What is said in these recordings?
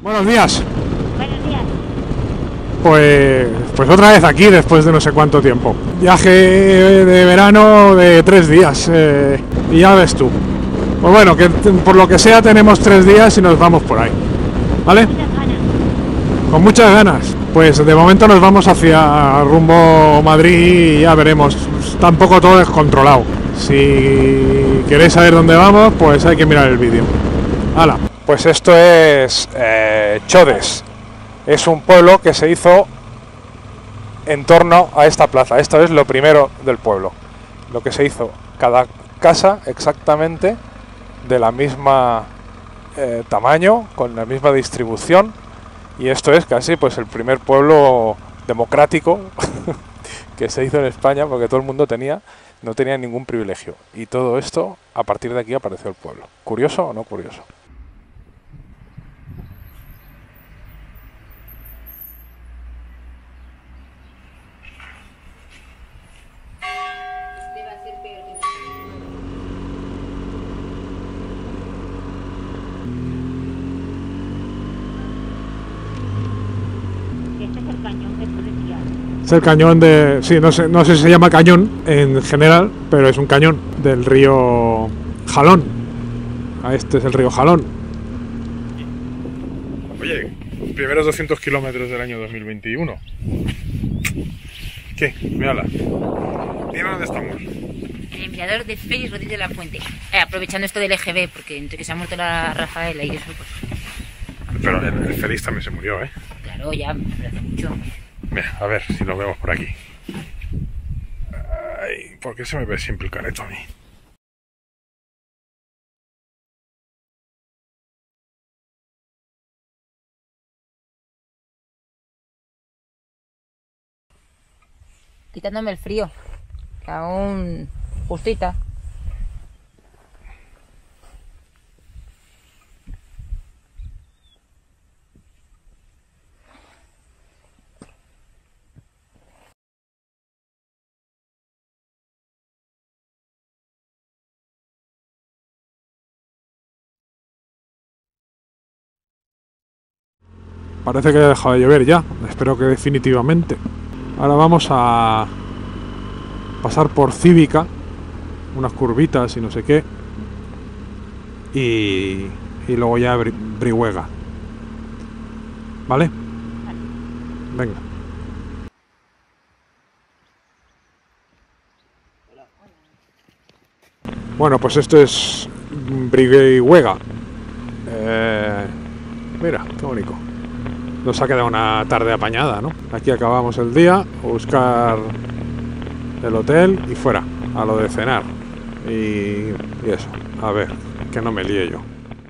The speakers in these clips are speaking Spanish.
Buenos días. Buenos días. Pues otra vez aquí después de no sé cuánto tiempo. Viaje de verano de 3 días y ya ves tú. Pues bueno, que por lo que sea tenemos 3 días y nos vamos por ahí. ¿Vale? Muchas ganas. Con muchas ganas. Pues de momento nos vamos hacia rumbo Madrid y ya veremos. Está un poco todo descontrolado. Si queréis saber dónde vamos, pues hay que mirar el vídeo. ¡Hala! Pues esto es Chodes. Es un pueblo que se hizo en torno a esta plaza. Esto es lo primero del pueblo. Lo que se hizo, cada casa exactamente de la misma tamaño, con la misma distribución. Y esto es casi pues el primer pueblo democrático que se hizo en España, porque todo el mundo no tenía ningún privilegio. Y todo esto, a partir de aquí apareció el pueblo. ¿Curioso o no curioso? Este es el cañón que tú decías. Es el cañón de... Sí, no sé si se llama cañón en general, pero es un cañón del río Jalón. Este es el río Jalón. Oye, primeros 200 kilómetros del año 2021. ¿Qué? Mírala. Dime dónde estamos. El enviador de Félix Rodríguez de la Fuente. Aprovechando esto del EGB, porque entre que se ha muerto la Rafaela y eso, pues... Pero el Félix también se murió, ¿eh? Claro, ya, pero hace mucho. Mira, a ver si lo vemos por aquí. Ay, ¿por qué se me ve siempre el careto a mí? Quitándome el frío. Que aún justita. Parece que ha dejado de llover ya. Espero que definitivamente. Ahora vamos a pasar por Cívica, unas curvitas y no sé qué. Y luego ya Brihuega. ¿Vale? Venga. Bueno, pues esto es Brihuega. Mira, qué bonito. Nos ha quedado una tarde apañada, ¿no? Aquí acabamos el día, a buscar el hotel y fuera, a lo de cenar. Y eso, a ver, que no me líe yo.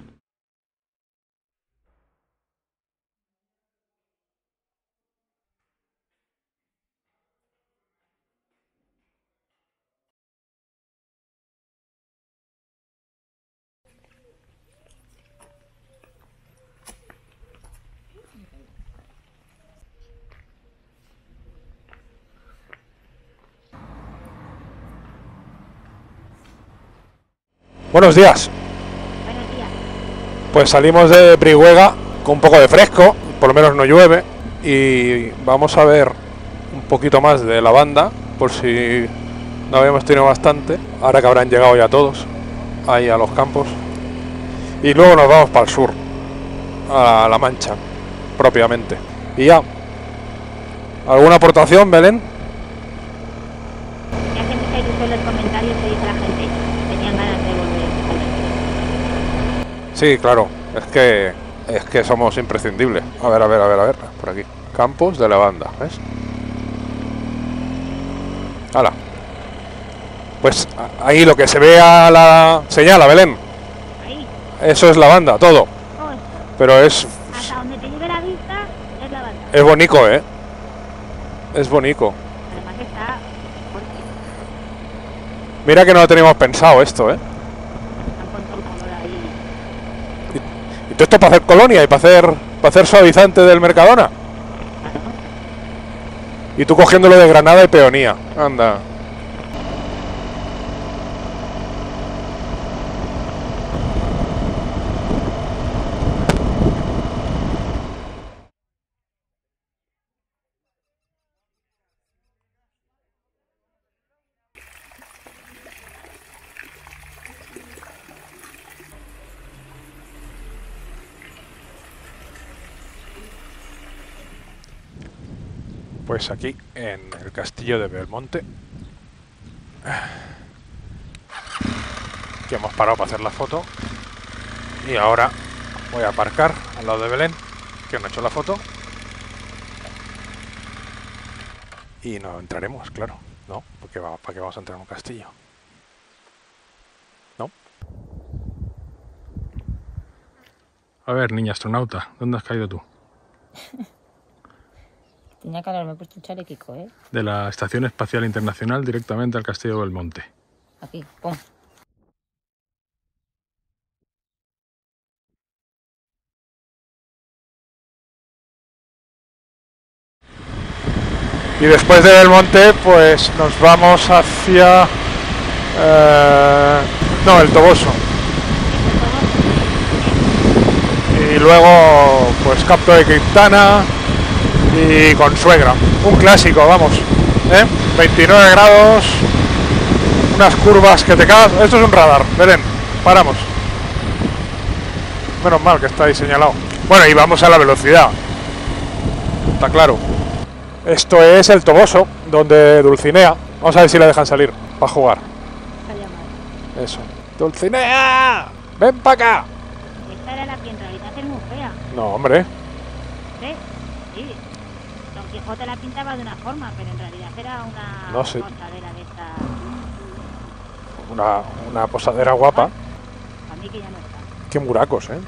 Buenos días. Buenos días. Pues salimos de Brihuega con un poco de fresco, por lo menos no llueve, y vamos a ver un poquito más de la banda, por si no habíamos tenido bastante, ahora que habrán llegado ya todos, ahí a los campos. Y luego nos vamos para el sur, a La Mancha, propiamente. Y ya. ¿Alguna aportación, Belén? Me hace mucha ilusión los comentarios que dice la gente. Tenían ganas de volver. Sí, claro, es que somos imprescindibles. A ver, por aquí. Campos de lavanda, ¿ves? ¡Hala! Pues ahí lo que se ve a la... Señala, Belén. Ahí. Eso es lavanda, todo. Oh, Pero es hasta donde te lleve la vista es la banda. es bonito, ¿eh? Es bonito. Además está fuerte. Mira que no lo teníamos pensado esto, ¿eh? Han puesto el color ahí. Y todo esto para hacer colonia y para hacer suavizante del Mercadona. Y tú cogiéndolo de Granada y Peonía. Anda. Pues aquí, en el castillo de Belmonte, que hemos parado para hacer la foto. Y ahora voy a aparcar al lado de Belén, que no he hecho la foto. Y no entraremos, claro. No, porque ¿para qué vamos a entrar en un castillo? ¿No? A ver, niña astronauta, ¿dónde has caído tú? Tenía calor, me he puesto un chalequico, ¿eh? De la Estación Espacial Internacional directamente al Castillo de Belmonte. Aquí, pum. Y después de Belmonte, pues nos vamos hacia... no, el Toboso. Y luego, pues Campo de Criptana y Consuegra. Un clásico, vamos. 29 grados, unas curvas que te cagas. Esto es un radar, Belén, paramos. Menos mal que está ahí señalado. Bueno, y vamos a la velocidad. Está claro. Esto es el Toboso, donde Dulcinea. Vamos a ver si la dejan salir para jugar. Eso. ¡Dulcinea! ¡Ven para acá! Esta era la que en realidad es muy fea. No, hombre. ¿Sí? Sí. Don Quijote la pintaba de una forma, pero en realidad era una No sé. posadera de esta. Una posadera guapa. Para mí que ya no está. Qué muracos, ¿eh?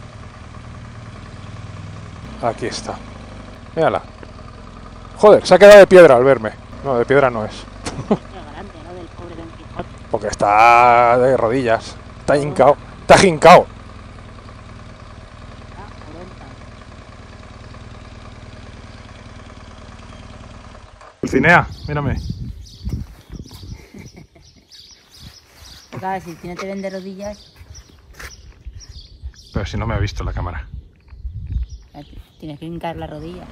Aquí está. Mírala. Joder, se ha quedado de piedra al verme. No, de piedra no es. Qué grande, ¿no? Del pobre Don Quijote. Porque está de rodillas. Está hincao. Está jincao. Dulcinea, mírame. Claro, si no te ven de rodillas, Pero si no me ha visto la cámara. tienes que hincar la rodilla.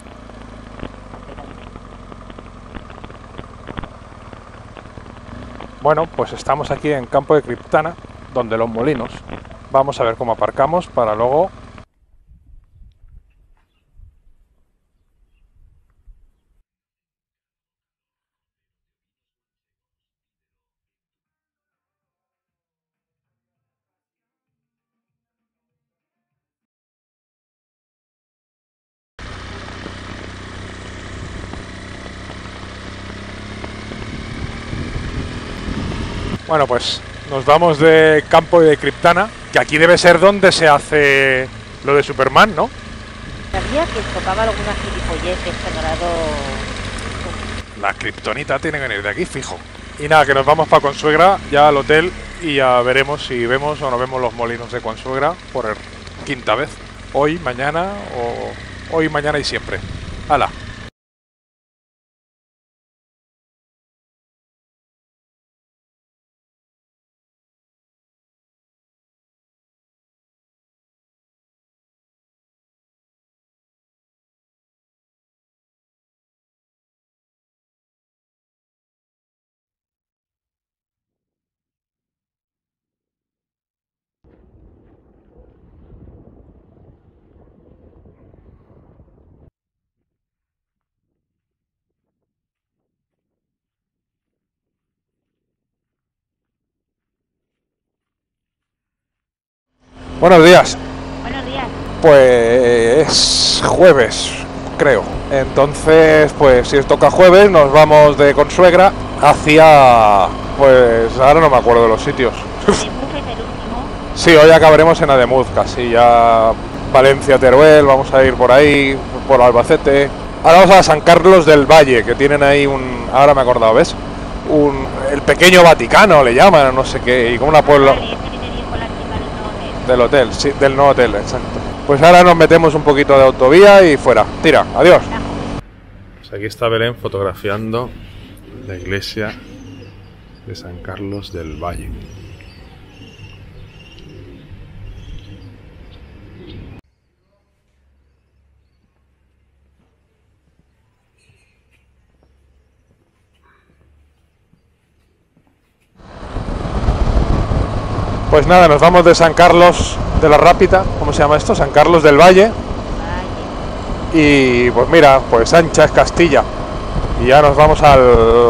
Bueno, pues estamos aquí en Campo de Criptana, donde los molinos. Vamos a ver cómo aparcamos para luego... Bueno, pues nos vamos de Campo de Criptana, que aquí debe ser donde se hace lo de Superman, ¿no? Sabía que tocaba algunas gilipolleces sagrado. La kriptonita tiene que venir de aquí, fijo. Y nada, que nos vamos para Consuegra, ya al hotel, y ya veremos si vemos o no vemos los molinos de Consuegra por quinta vez. Hoy, mañana o hoy, mañana y siempre. ¡Hala! Buenos días. Buenos días. Pues es jueves, creo. Entonces, pues si os toca jueves, nos vamos de Consuegra hacia... Pues ahora no me acuerdo de los sitios. Ademuz es el último. Sí, hoy acabaremos en Ademuz, casi ya Valencia, Teruel, vamos a ir por ahí, por Albacete. Ahora vamos a San Carlos del Valle, que tienen ahí ahora me he acordado, ¿ves? El pequeño Vaticano le llaman, no sé qué, y como una pueblo... Vale, este que te dijo la chica del nuevo hotel. Del hotel, sí, del nuevo hotel, exacto. Pues ahora nos metemos un poquito de autovía y fuera. Tira, adiós. Pues aquí está Belén fotografiando la iglesia de San Carlos del Valle. Pues nada, nos vamos de San Carlos de la Rápita, ¿cómo se llama esto? San Carlos del Valle. Y pues mira, pues ancha es Castilla. Y ya nos vamos al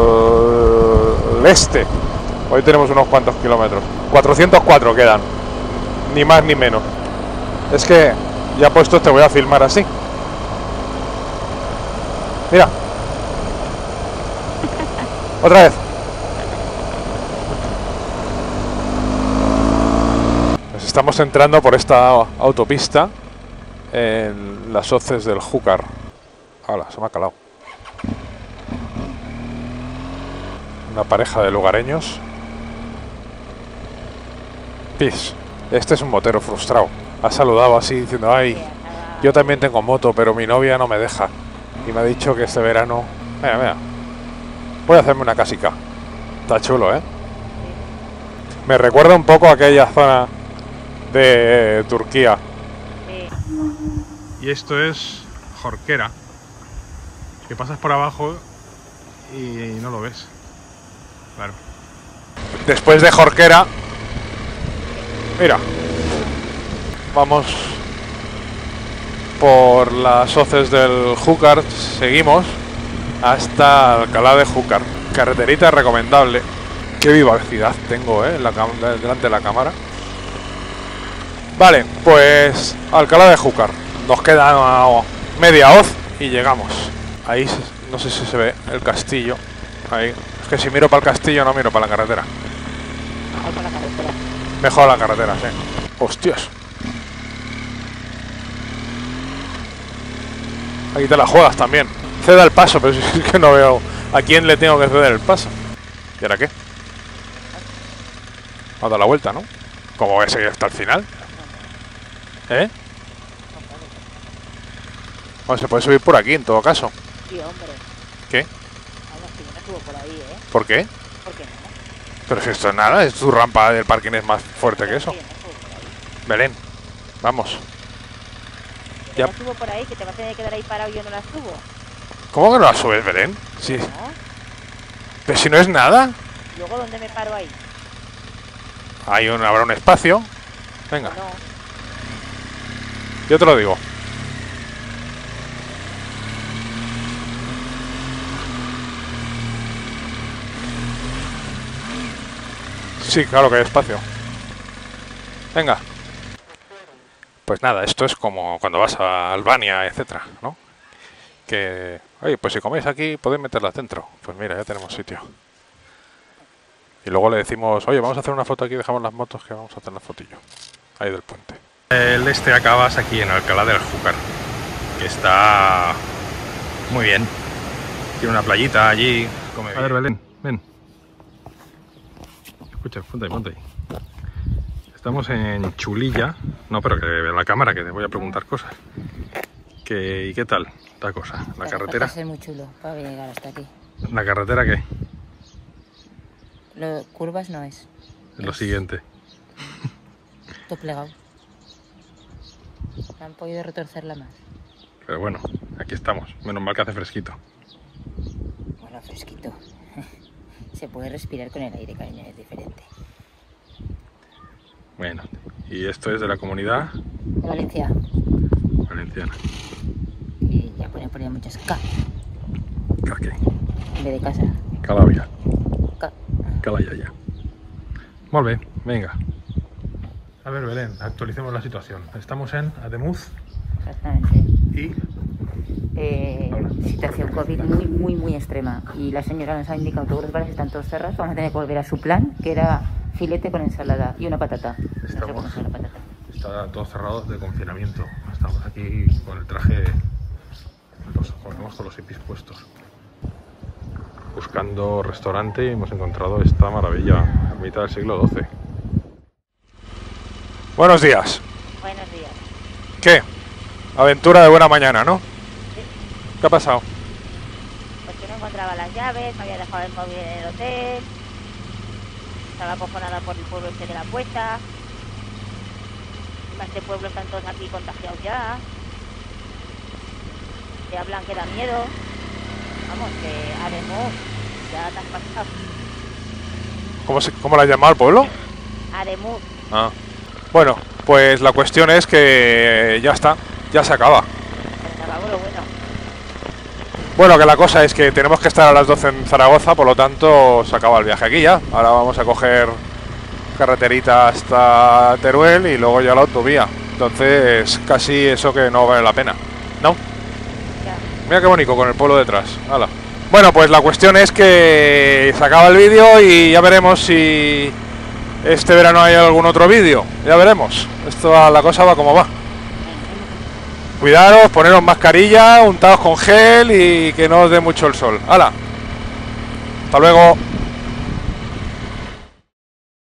este. Hoy tenemos unos cuantos kilómetros. 404 quedan. Ni más ni menos. Es que ya puestos te voy a filmar así. Mira. Otra vez. Pues estamos entrando por esta autopista en las hoces del Júcar. Hola, se me ha calado. Una pareja de lugareños. Pis. Este es un motero frustrado. Ha saludado así diciendo, ay, yo también tengo moto, pero mi novia no me deja. Y me ha dicho que este verano... Mira, mira. Voy a hacerme una casica. Está chulo, ¿eh? Me recuerda un poco a aquella zona de Turquía. Y esto es Jorquera. Que pasas por abajo y no lo ves. Claro. Después de Jorquera... Mira. Vamos por las hoces del Júcar, seguimos hasta Alcalá de Júcar. Carreterita recomendable. Qué vivacidad tengo, delante de la cámara. Vale, pues Alcalá de Júcar. Nos queda media hoz y llegamos. Ahí no sé si se ve el castillo. Ahí. Es que si miro para el castillo no miro para la carretera. Mejor para la carretera. Mejor la carretera, sí. Hostias. Aquí te la juegas también. Ceda el paso, pero si es que no veo a quién le tengo que ceder el paso. ¿Y ahora qué? Va a dar la vuelta, ¿no? ¿Cómo voy a seguir hasta el final? ¿Eh? Bueno, se puede subir por aquí en todo caso. Sí, hombre. ¿Qué? Vamos, que yo no subo por ahí, ¿eh? ¿Por qué? ¿Por qué no? Pero si esto es nada, es tu rampa del parking es más fuerte que eso. Sí, no subo por ahí. Belén, vamos. Que Ya. no subo por ahí, que te vas a tener que quedar ahí parado y yo no la subo. ¿Cómo que no la subes, Belén? Sí. ¿No? Pero si no es nada. Luego, ¿dónde me paro ahí? Habrá un espacio. Venga, No. yo te lo digo. Sí, claro que hay espacio. Venga. Pues nada, esto es como cuando vas a Albania, etcétera, ¿no? Que, oye, pues si coméis aquí podéis meterlas dentro. Pues mira, ya tenemos sitio. Y luego le decimos, oye, vamos a hacer una foto aquí, dejamos las motos que vamos a hacer la fotillo. Ahí del puente. El este acabas aquí en Alcalá del Júcar, que está muy bien. Tiene una playita allí. Come bien. A ver, Belén, ven. Escucha, ponte ahí. Estamos en Chulilla. No, pero que ve la cámara, que te voy a preguntar cosas. ¿Y qué tal la cosa? ¿La carretera? Va a ser muy chulo para llegar hasta aquí. ¿La carretera qué? Curvas no es. Es lo siguiente. Todo plegado. No han podido retorcerla más. Pero bueno, aquí estamos. Menos mal que hace fresquito. Bueno, fresquito. Se puede respirar con el aire, cariño, es diferente. Bueno, y esto es de la comunidad De Valencia. valenciana. Y ya ponen muchas K Caque. en vez de casa. Calavia. K. Calayaya. Molt bé, venga. A ver, Belén, actualicemos la situación. Estamos en Ademuz Exactamente. y... Situación COVID muy extrema. Y la señora nos ha indicado que todos los bares están todos cerrados. Vamos a tener que volver a su plan, que era filete con ensalada y una patata. No sé cómo es la patata. Está todo cerrado de confinamiento. Estamos aquí con el traje, con los hippies puestos. Buscando restaurante y hemos encontrado esta maravilla, ermita del siglo XII. Buenos días. Buenos días. ¿Qué? Aventura de buena mañana, ¿no? Sí. ¿Qué ha pasado? Pues que no encontraba las llaves, me había dejado el móvil en el hotel. Estaba acojonada por el pueblo este de la puesta. Más de pueblo están todos aquí contagiados ya. Te hablan que da miedo. Vamos, que haremos. Ya te has pasado. ¿Cómo la has llamado al pueblo? Haremos. Ah. Bueno, pues la cuestión es que ya está, ya se acaba. Se acabó lo bueno. Bueno, que la cosa es que tenemos que estar a las 12 en Zaragoza, por lo tanto se acaba el viaje aquí ya. Ahora vamos a coger carreterita hasta Teruel y luego ya la autovía. Entonces casi eso que no vale la pena, ¿no? Mira qué bonito con el pueblo detrás. ¡Hala! Bueno, pues la cuestión es que se acaba el vídeo y ya veremos si este verano hay algún otro vídeo. Ya veremos. La cosa va como va. Cuidaros, poneros mascarilla, untaos con gel y que no os dé mucho el sol. ¡Hala! Hasta luego.